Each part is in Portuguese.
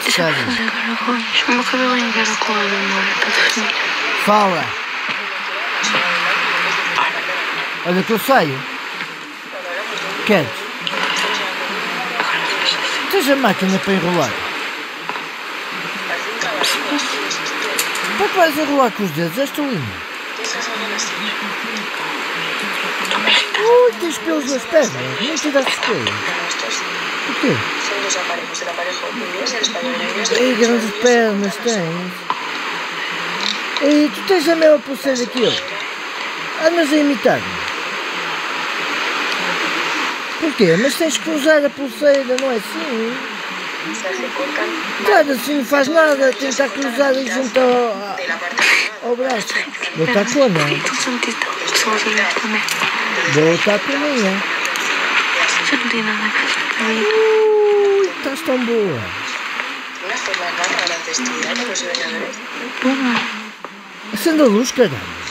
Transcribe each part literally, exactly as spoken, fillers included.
sério. O meu cabelinho era com a memória para definir. Fala. Olha que eu saio. Queres? Tens a máquina para enrolar? Para que vais enrolar com os dedos? Esta linha. Ui, tens pelos nas pernas. Nem tiraste os pelos. Porquê? Ei, grandes pernas tens. E tu tens a mesma pulseira que eu. Andas a imitar-me. Porquê? Mas tens que usar a pulseira, não é assim? Claro, assim não faz nada. Tentar cruzar e junto ao, ao braço. Vou estar com a minha. Vou estar com a minha. Já não tem nada a ver. Ui, estás tão boa. Acenda a luz, caralho.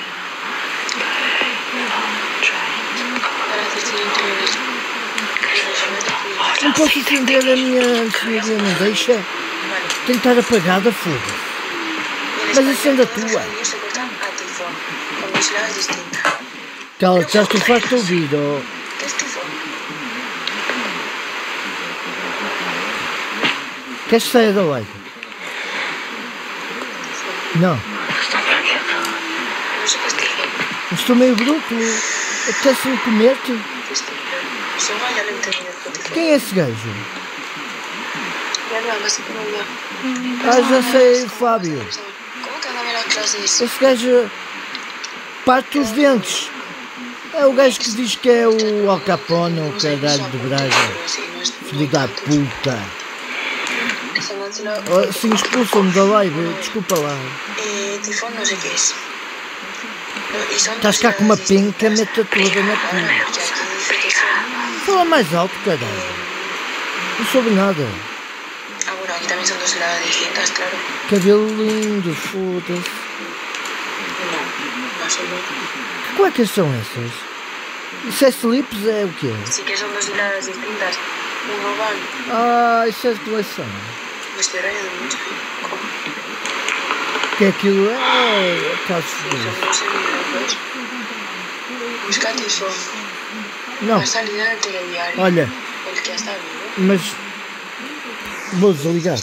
Não posso acender a minha senhoria, não deixa. Tem que estar apagada, foda-se. Mas acenda a tua. Cala, já estou farto de ouvir, oh. Queres sair da live? Não. Estou meio bruto. Apetece-me comer-te. Quem é esse gajo? Ah, já sei, Fábio. Esse gajo parte os dentes. É o gajo que diz que é o Al Capone, o caralho de Braga. Filho da puta. Oh, sim, expulsam-me da live, desculpa lá. Estás cá com uma penca, mete-a toda na tua. Fala mais alto, caralho. Não soube nada. Ah, bueno, aquí también son dos heladas distintas, claro. Cabelo lindo, foda-se. No, no son dos. Que cuecas são essas? Isso é slips, é o quê? Sí que son dos heladas distintas. Uno van. Ah, isso é de coleção. Me estoy rayando mucho. ¿Cómo? Que aquilo é caso Sí, de son dos seminudos. Buscate eso. Não, Va a salir en el telediario. olha, El que está vivo. mas vou desligar.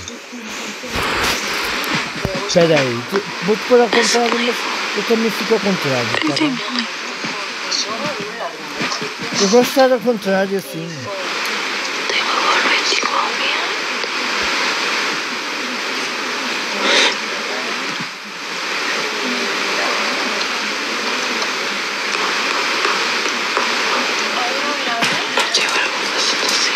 Espera aí, tu- vou-te pôr ao contrário, mas eu também fico ao contrário, tá bem? Eu gosto de estar ao contrário assim. Tem uma borboleta igual a minha. E agora vou fazer assim.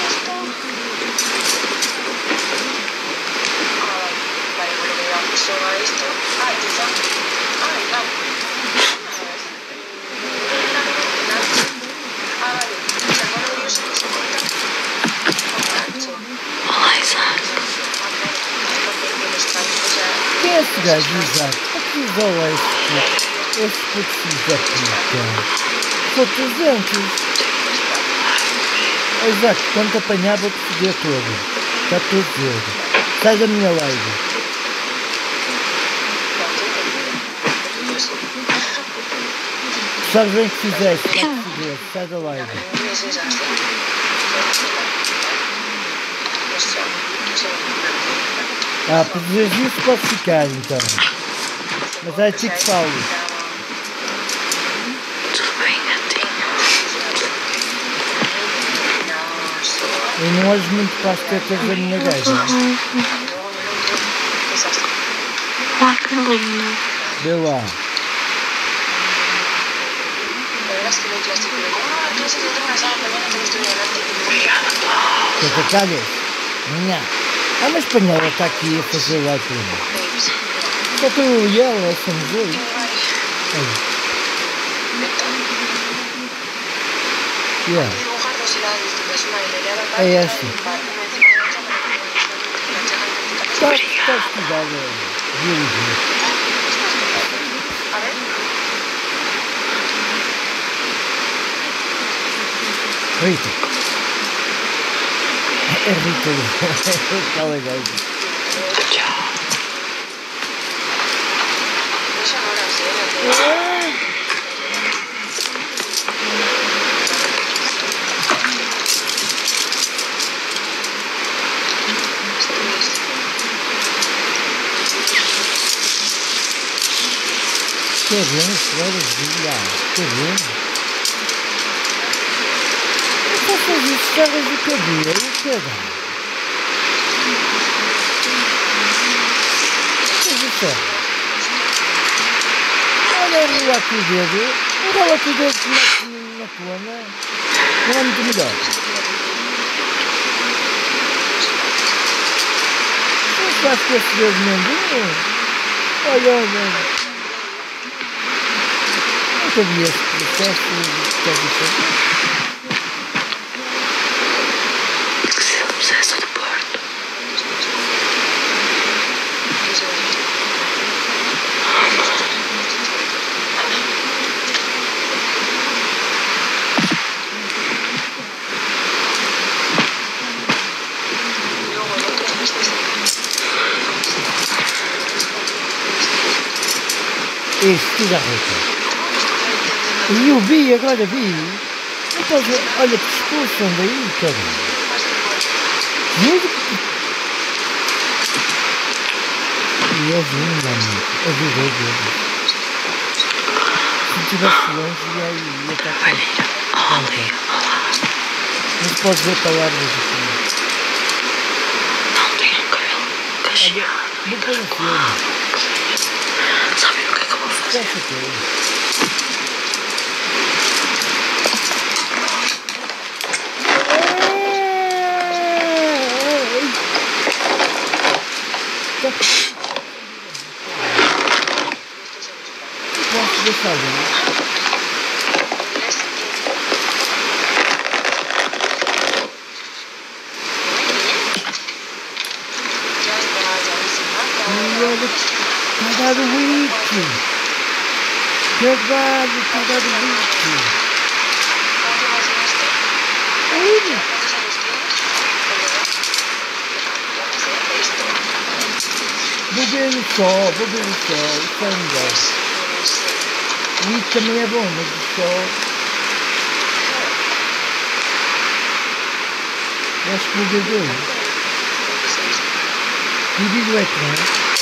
Vale, bueno, que ya soba esto. Ah, quizá. Ah, claro. Ah, vale. O sea, cuando yo sé que se corta con gancho. Olá, Isaac. Porque los ganchos, o sea, Quem é esse gajo, Isaac? Para que isola esse puto? Esse puto filho da puta. Sou trezentos. Isaac, quando te apanhar vou-te foder todo. Já estou a dizer. Sai da minha live. Sabes bem o que fizeste? Vai-te foder. Sai da live. es esa. Eso, eso. Ah, por dizer isso pode ficar então. Mas é tipo falo. Tudo bem, gatinho? E não olhes muito para as tetas da minha gaja. Ai, que lindo. Vê lá. Que te calhas? Minha. Ah, uma espanhola está aqui a fazer lá tudo. Só estou eu e ela, somos dois. Olha. Yeah. É esta. Está, está estudada. Biologia. Rita. É ridículo. Aquela gaja. Chao. No son horas, eh, la que- Qué bien, flores, Villa. Qué bien. Essas histórias de cabelo, o que dá? Mas isso é. Olha ela aqui o dedo. Olha ela aqui o dedo que mete na cona. Não é muito melhor. Não faz com esse dedo mendinho. Olha, olha. Nunca vi esse processo que é diferente. Que se é o processo do Porto. Este cigarreta. E eu vi, agora vi. Depois, olha que expulsam daí, caramba. Juro que... E é vindo, amigo. É vindo, é vindo. Se estivesse longe, ia aí, ia estar com... Olha, olá. Não se pode ver palavras aqui. Não tenho cabelo cacheado. Vou pôr um filme. Sabe o que é que eu vou fazer? Fecha tudo. Posso deixar ali? E olha, está a dar o wiki. Carvalho, está a dar o wiki. Olha. Vou ver no sol, vou ver no sol, isso é melhor. O wiki também é bom, mas o sol... Eu acho que vou ver dois. Dividir o ecrã.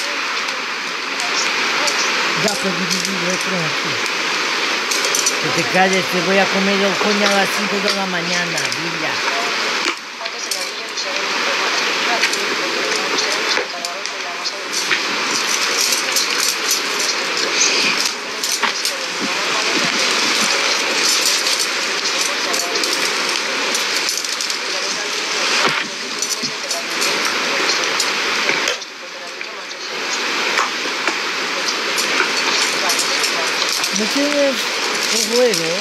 Dá para dividir o ecrã aqui. Que te calles, te voy a comer el coño a las cinco de la mañana, Villa. Antes de la villa usaré un poco más de cal, porque los seremos encargados de la masa del ¿No tienes un juego?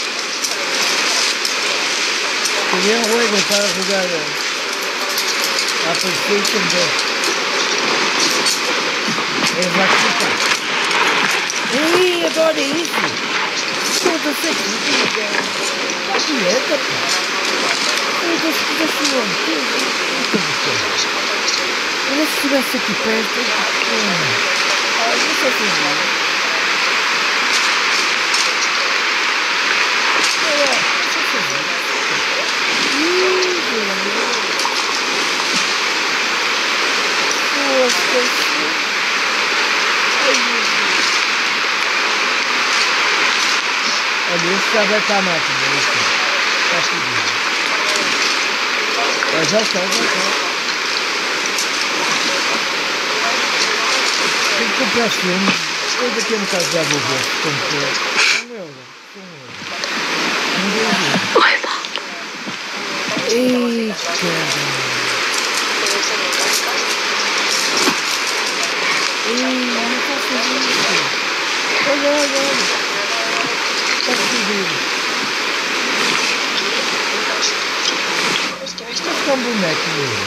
Quería un juego para jugar a PlayStation dos. Es la chica. ¡Ey! Agora é isso! Toda essa crítica! Está dieta, pá! Eu gosto de deixar o homem todo. Olha se estivesse aqui perto. Ah, não sei se é. Olha, esse já vai para a máquina, esse está fodido. Já está, já está. Tem que comprar filmes, eu daqui a um bocado já vou ver se comprei. Um euro, um euro. Oi, pá. Eita! Ei, não faço isso! Olha, olha, olha! Está fodido! Está com um boneco mesmo!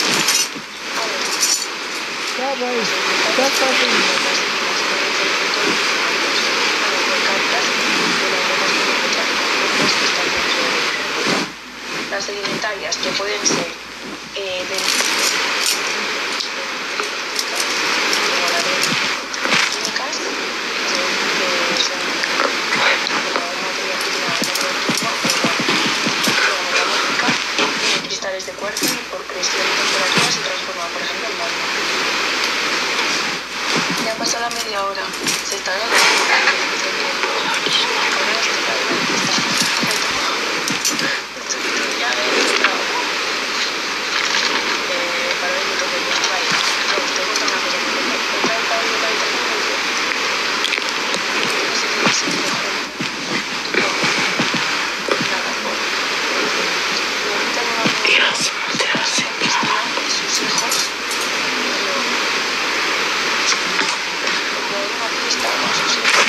Está bem! Está fácil! Las sedimentarias, que pueden ser eh, de como la de químicas, que son como materia prima electroquímica, luego metalúrgica, tiene cristales de cuarzo y por presión y temperatura se transforma, por ejemplo, en magma. Ya pasó la media hora, se está grabando. Ahora se está grabando. Ya ves, no. Eh, para ver lo que yo trae. No, te gusta una cosa que me trae el cabello para el cabello. No sé qué es eso. No. Nada, por. Y ahorita no me acuerdo. Cristina y sus hijos. Pero. Como una fiesta con sus hijos.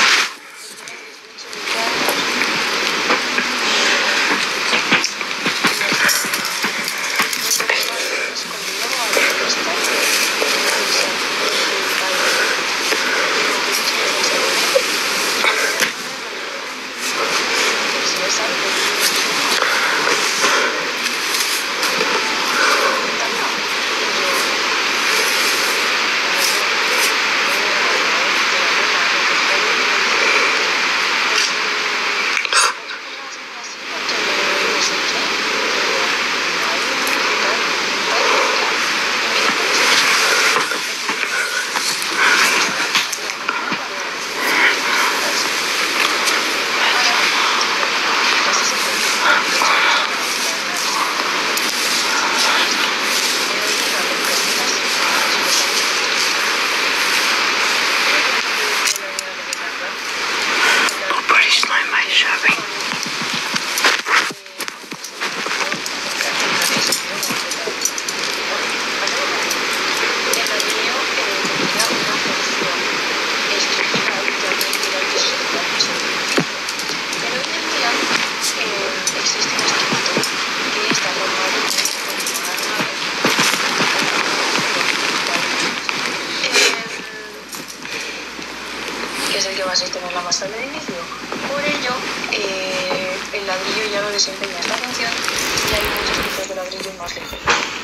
Que es el que va a sostener la masa del inicio. Por ello, eh, el ladrillo ya no desempeña esta función y hay muchos tipos de ladrillos más ligeros.